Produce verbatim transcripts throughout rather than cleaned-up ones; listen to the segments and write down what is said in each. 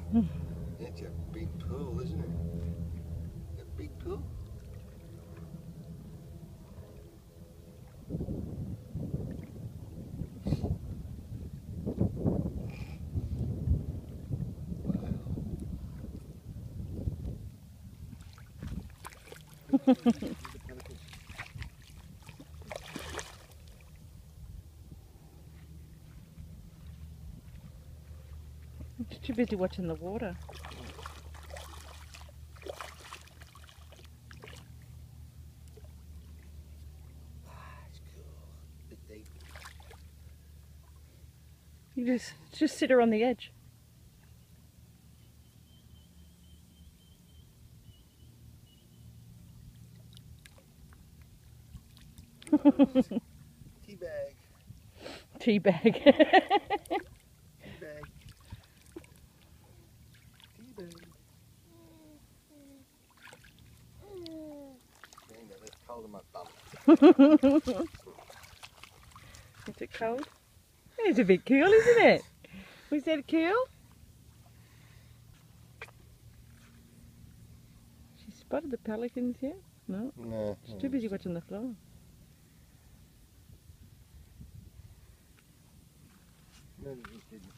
It's a big pool, isn't it? A big pool? Wow. She's too busy watching the water. It's cool. Bit deep. You just just sit her on the edge. Tea bag. Tea bag. Tea bag. Tea bag. That's cold in my bum. Is it cold? It's a bit cool, isn't it? Was that cool? She spotted the pelicans here? No. No. She's too busy watching the floor. No, they just didn't.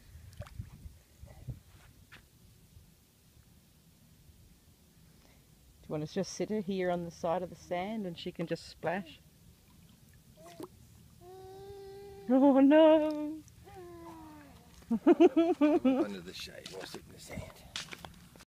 Do you want to just sit her here on the side of the sand and she can just splash? Oh no! Under the shade, I'll sit in the sand.